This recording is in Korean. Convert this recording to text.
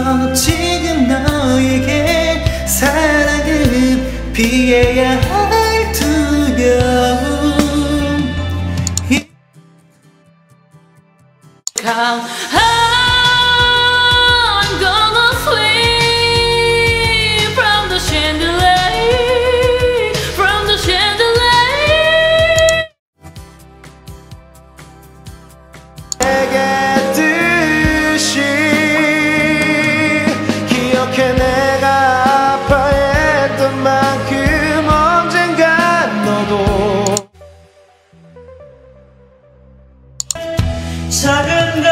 지금 너에게 사랑은 피해야 할 두려움. I'm gonna swing from the chandelier, from the chandelier. 내게 뜻이 기억해. 내가 아파했던 만큼 언젠간 너도 작은